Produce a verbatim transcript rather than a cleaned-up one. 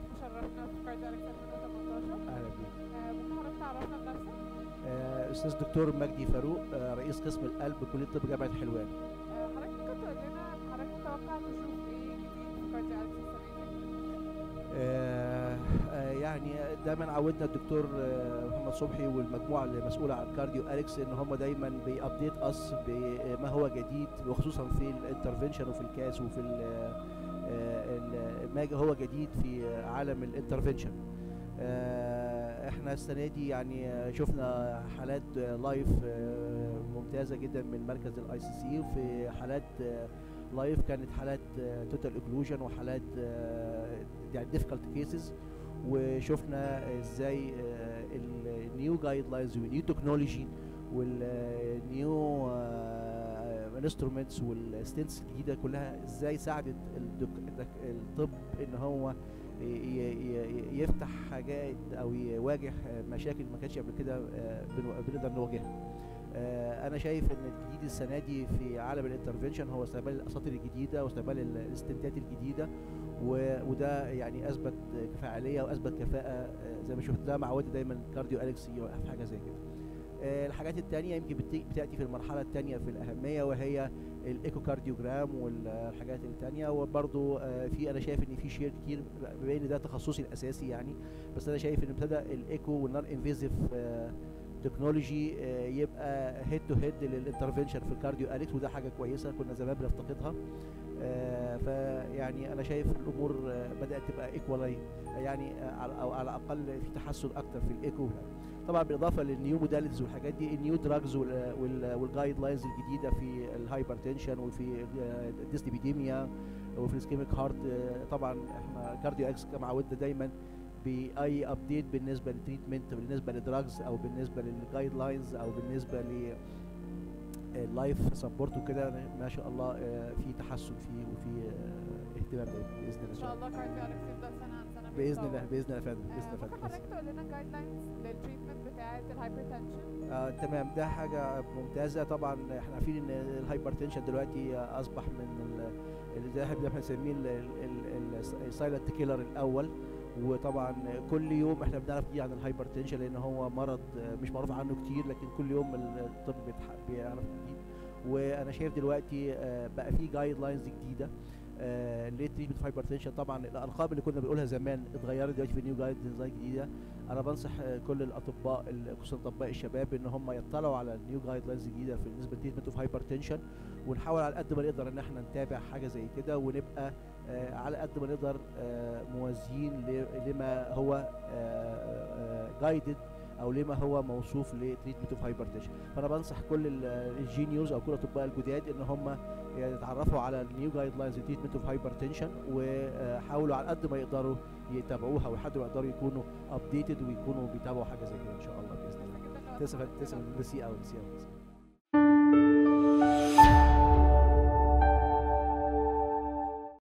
حضرتك تشرفنا في كارديولوجي ألفين وتمنتاشر. اهلا بيك. آه، ممكن حضرتك تعرفنا بنفسك؟ آه، استاذ دكتور مجدي فاروق، آه، رئيس قسم القلب كليه طب جامعه حلوان. آه، حضرتك ممكن تقول لنا حضرتك تتوقع تشوف ايه جديد في كارديولوجي السنة دي؟ آه، آه، يعني دايما عودنا الدكتور آه، محمد صبحي والمجموعه اللي مسؤوله عن كارديو اليكس ان هم دايما بيابديت اس بما هو جديد، وخصوصا في الانترفنشن وفي الكاس وفي ال- آه، ال- ما هو جديد في عالم الانترفنشن. آه، احنا السنه دي يعني آه، شفنا حالات آه، لايف آه، ممتازه جدا من مركز الاي سي سي، وفي حالات آه، لايف كانت حالات توتال اوكلوجن وحالات آه، يعني ديفيكالت كيسز. وشفنا ازاي النيو جايد لاينز والنيو تكنولوجي والنيو انسترومنتس والستنتس الجديده كلها ازاي ساعدت الدك- الطب ان هو ي- ي- يفتح حاجات او يواجه مشاكل ما كانتش قبل كده آه، بنو- بنقدر نواجهها. آه، انا شايف ان الجديد السنه دي في عالم الانترفنشن هو استقبال الاساطير الجديده واستقبال الاستنتات الجديده، و- وده يعني اثبت فعاليه واثبت كفاءه، آه، زي ما شفت ده معودي دايما كارديو اليكس يوقف حاجه زي كده. آه، الحاجات التانية يمكن بت- بتاتي في المرحله الثانيه في الاهميه، وهي الايكو كارديوجرام والحاجات التانية. وبرضو آه، في انا شايف ان في شير كتير، بما ان ده تخصصي الاساسي يعني، بس انا شايف ان ابتدى الايكو والنون انفيزيف تكنولوجي يبقى هيد تو هيد للانترفنشن في الكارديو اليكس، وده حاجه كويسه كنا زمان بنفتقدها. آه، فيعني انا شايف الامور آه، بدات تبقى ايكوال يعني، آه، على- او على الاقل في تحسن اكتر في الايكو. طبعا بالاضافه للنيو موداليتيز والحاجات دي، النيو دراجز والجايد لاينز الجديده في الهايبرتنشن وفي الديسليبيديميا وفي الاسكيميك هارت. طبعا احنا كارديو اكس كما عودنا دايما باي ابديت بالنسبه للتريتمنت، بالنسبه للدراجز او بالنسبه للجايد لاينز او بالنسبه ل اللايف سبورت وكده. ما شاء الله آه، في تحسن فيه وفي آه، اهتمام بيه باذن ان شاء الله. الله كارديولوجي يبدا سنه عن سنه باذن الله بيتطور. باذن الله يا فندم، باذن آه، الله يا ممكن فندم. حضرتك تقول لنا جايد لاينز للتريتمنت بتاعه الهايبرتنشن؟ آه تمام، ده حاجة ممتازة. طبعا احنا عارفين ان الهايبرتنشن دلوقتي آه، اصبح من ال- اللي زي احنا بنسميه السايلنت كيلر الاول. وطبعا كل يوم احنا بنعرف كتير عن الهايبرتنشن، لان هو مرض آه، مش معروف عنه كتير، لكن كل يوم الطب بيتح- بيعرف جديد. وانا شايف دلوقتي آه، بقى في جايد لاينز جديده آه للتريتمنت في هايبرتنشن. طبعا الارقام اللي كنا بنقولها زمان اتغيرت دلوقتي في نيو جايد لاينز جديده. انا بنصح آه، كل الاطباء ال- خصوصا اطباء الشباب ان هم يطلعوا على النيو جايد لاينز الجديده في بالنسبه للتريتمنت اوف هايبرتنشن، ونحاول على قد ما نقدر ان احنا نتابع حاجه زي كده، ونبقى آه على قد ما نقدر آه موازيين ل- لما هو جايدد او لما هو موصوف لتريتمنت اوف هايبرتنشن. فانا بنصح كل ال- الجينيوز او كل الاطباء الجداد ان هم يتعرفوا على النيو جايد لاينز لتريتمنت اوف هايبرتنشن، وحاولوا على قد ما يقدروا يتابعوها وحد ما يقدروا يكونوا ابديتد ويكونوا بيتابعوا حاجه زي كده ان شاء الله باذن الله. شكرا جدا لوقتك تسلم حضرتك. تسلم، ميرسي قوي، ميرسي قوي.